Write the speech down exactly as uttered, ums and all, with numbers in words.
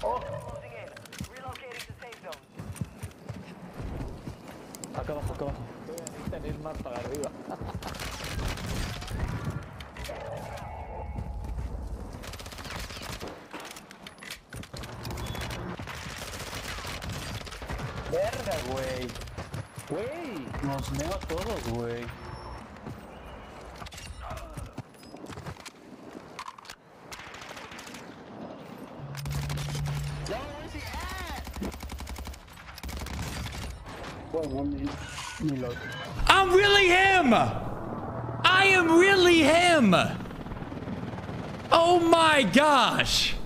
Oh. Acá abajo, acá abajo. Tenéis más para arriba. Verga, güey. Güey, nos meo a todos, güey. I'm really him! I am really him! Oh my gosh!